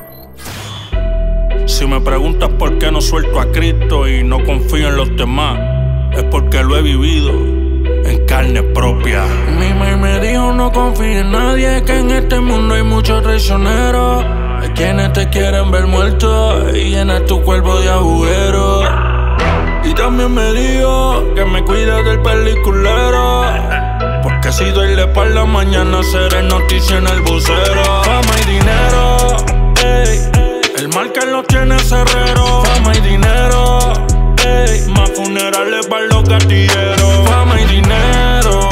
Si me preguntas por qué no suelto a Cristo y no confío en los demás, es porque lo he vivido en carne propia. Mi mamá me dijo no confíes en nadie, que en este mundo hay muchos traicioneros. Hay quienes te quieren ver muerto y llenar tu cuerpo de agujeros. Y también me dijo que me cuide del peliculero, porque si doy la espalda mañana seré noticia en el vocero. Fama y dinero, ey, el mal que lo tiene cerrero. Fama y dinero, ey, más funerales para los gatilleros. Fama y dinero,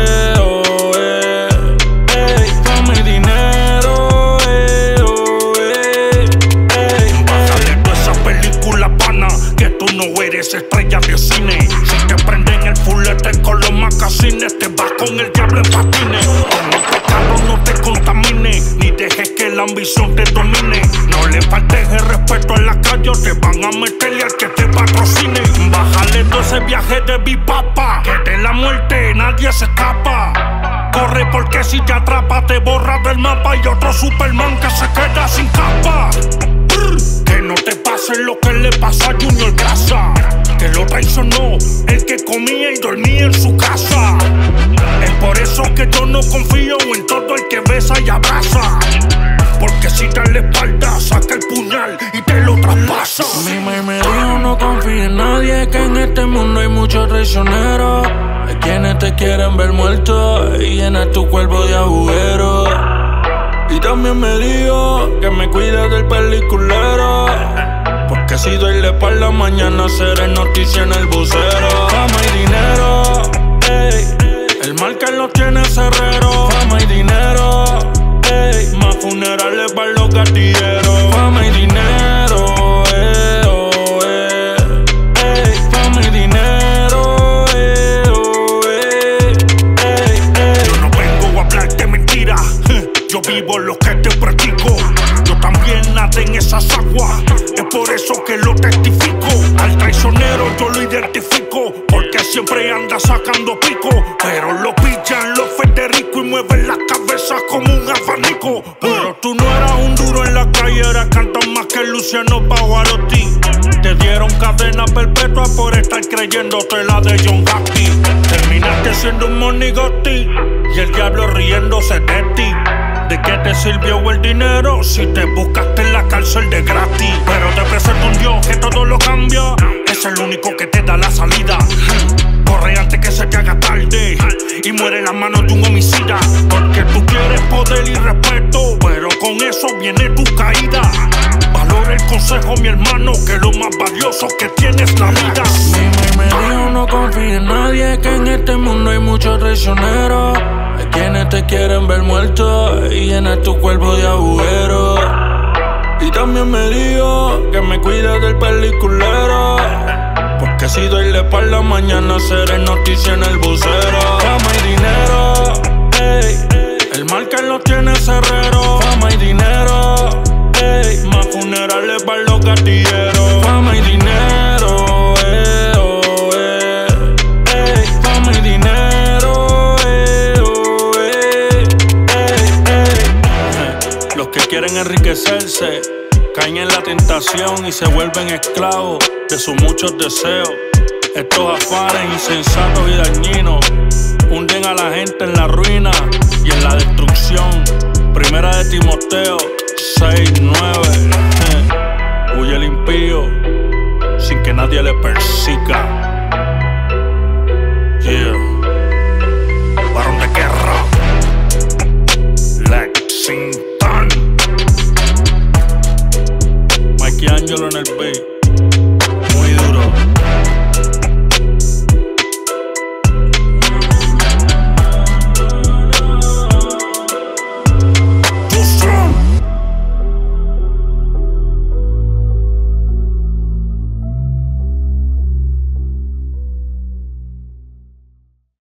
ey, fama y dinero, ey. Bájale toda esa película, pana, que tú no eres estrella de cine. Si te prenden el fulete con los macacines, te vas con el diablo en patines. Con este carro no te contamine, ni dejes que la ambición te domine. No le faltes el respeto en la calle, te van a meterle al que te patrocine. Bájale todo ese viaje de bipapa, que de la muerte nadie se escapa. Corre porque si te atrapa te borra del mapa, y otro Superman que se queda sin capa. Que no te pase lo que le pasó a Junior Grasa, que lo traicionó el que comía y dormía en su casa. Es por eso que yo no confío en todo el que besa y abraza, porque si te la espalda saca el puñal y te lo traspasa. Mi mamá me dijo no confíes en nadie, que en este mundo hay muchos traicioneros. Hay quienes te quieren ver muerto y llenar tu cuerpo de agujeros. Y también me dijo que me cuide del peliculero, porque si doy la espalda mañana seré noticia en el vocero. Fama y dinero, ey, el mal que lo tiene cerrero. Fama y dinero, ey, más funerales para los gatilleros. Fama y dinero, ey, fama y dinero, Yo no vengo a hablar de mentiras, yo vivo lo que te practico. Yo también nadé en esas aguas, es por eso que lo testifico. Al traicionero yo lo identifico, porque siempre anda sacando pico. Pero lo pillan los Federico y mueven las cabezas como un abanico. Pero tú no eras un duro en la calle, eras cantas más que Luciano Pavarotti. Te dieron cadena perpetua por estar creyéndote la de John Gotti. Terminaste siendo un monigotti y el diablo riéndose de ti. ¿De qué te sirvió el dinero si te buscaste en la cárcel de gratis? Pero te presento un Dios que todo lo cambia, es el único que te da la salida. Corre antes que se te haga tarde y muere en las manos de un homicida, porque tú quieres poder y respeto, pero con eso viene tu caída. Valora el consejo, mi hermano, que lo más valioso que tienes es la vida. Mi mamá me dijo no confíes en nadie, que en este mundo hay muchos traicioneros. Hay quienes te quieren ver muerto y llenar tu cuerpo de agujeros. Y también me dijo que me cuide del peliculero, porque si doy la espalda mañana seré noticia en el vocero. Fama y dinero, ey, el mal que lo tiene cerrero. Fama y dinero, ey, más funerales para los gatilleros. Fama y dinero, ey, fama y dinero, Los que quieren enriquecerse caen en la tentación y se vuelven esclavos de sus muchos deseos. Estos afanes insensatos y dañinos hunden a la gente en la ruina y en la destrucción. Primera de Timoteo 6:9. Huye el impío sin que nadie le persiga. Yeah. Varón de guerra, Lexington. Mikey Angelo en el beat.